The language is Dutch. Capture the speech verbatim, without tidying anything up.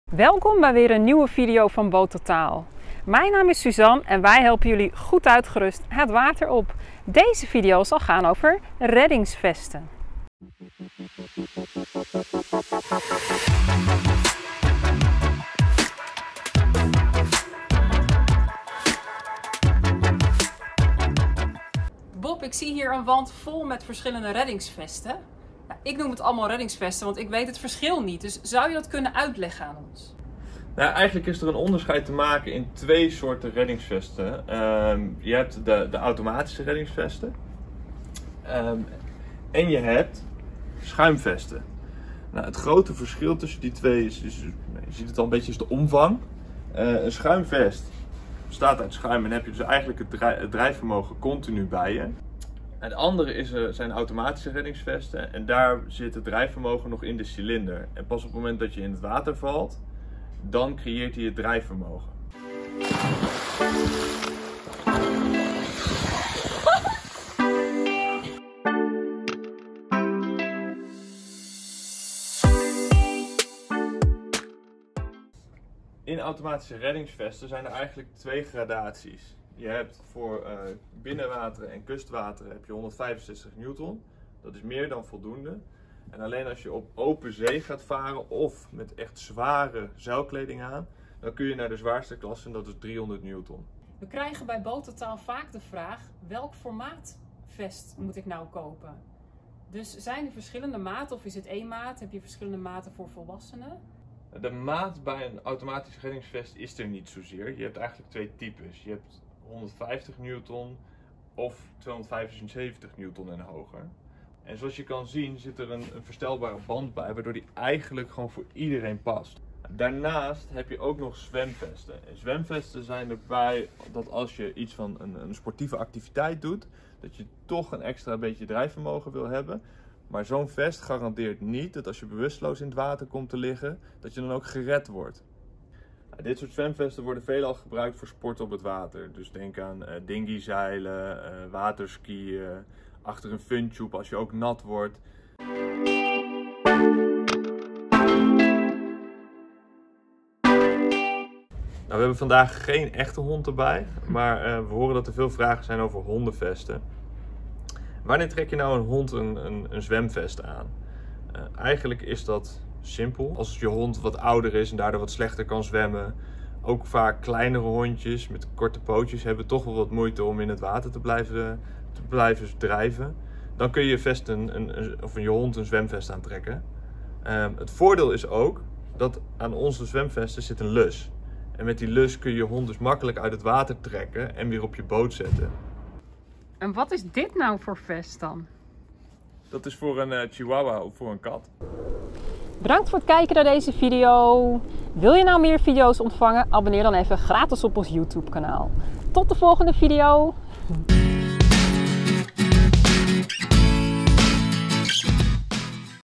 Welkom bij weer een nieuwe video van Boot Totaal. Mijn naam is Suzanne en wij helpen jullie goed uitgerust het water op. Deze video zal gaan over reddingsvesten. Bob, ik zie hier een wand vol met verschillende reddingsvesten. Nou, ik noem het allemaal reddingsvesten, want ik weet het verschil niet. Dus zou je dat kunnen uitleggen aan ons? Nou, eigenlijk is er een onderscheid te maken in twee soorten reddingsvesten. Um, je hebt de, de automatische reddingsvesten. Um, en je hebt schuimvesten. Nou, het grote verschil tussen die twee is, is je ziet het al een beetje, is de omvang. Uh, een schuimvest bestaat uit schuim en heb je dus eigenlijk het, drijf, het drijfvermogen continu bij je. Het andere is, uh, zijn automatische reddingsvesten en daar zit het drijfvermogen nog in de cilinder. En pas op het moment dat je in het water valt, dan creëert hij het drijfvermogen. In automatische reddingsvesten zijn er eigenlijk twee gradaties. Je hebt voor uh, binnenwateren en kustwateren heb je honderdvijfenzestig newton. Dat is meer dan voldoende. En alleen als je op open zee gaat varen of met echt zware zeilkleding aan, dan kun je naar de zwaarste klasse en dat is driehonderd newton. We krijgen bij Boot Totaal vaak de vraag, welk formaat vest moet ik nou kopen? Dus zijn er verschillende maten of is het één maat? Heb je verschillende maten voor volwassenen? De maat bij een automatisch reddingsvest is er niet zozeer. Je hebt eigenlijk twee types. Je hebt honderdvijftig newton of tweehonderdvijfenzeventig newton en hoger. En zoals je kan zien zit er een, een verstelbare band bij, waardoor die eigenlijk gewoon voor iedereen past. Daarnaast heb je ook nog zwemvesten. En zwemvesten zijn erbij dat als je iets van een, een sportieve activiteit doet, dat je toch een extra beetje drijfvermogen wil hebben. Maar zo'n vest garandeert niet dat als je bewusteloos in het water komt te liggen, dat je dan ook gered wordt. Nou, dit soort zwemvesten worden veelal gebruikt voor sport op het water. Dus denk aan uh, dinghyzeilen, uh, waterskiën, achter een funtube als je ook nat wordt. Nou, we hebben vandaag geen echte hond erbij, maar uh, we horen dat er veel vragen zijn over hondenvesten. Wanneer trek je nou een hond een, een, een zwemvest aan? Uh, eigenlijk is dat simpel. Als je hond wat ouder is en daardoor wat slechter kan zwemmen, ook vaak kleinere hondjes met korte pootjes hebben toch wel wat moeite om in het water te blijven, te blijven drijven. Dan kun je je, vest een, een, een, of je hond een zwemvest aantrekken. Uh, het voordeel is ook dat aan onze zwemvesten zit een lus. En met die lus kun je je hond dus makkelijk uit het water trekken en weer op je boot zetten. En wat is dit nou voor vest dan? Dat is voor een uh, chihuahua of voor een kat. Bedankt voor het kijken naar deze video. Wil je nou meer video's ontvangen? Abonneer dan even gratis op ons YouTube kanaal. Tot de volgende video.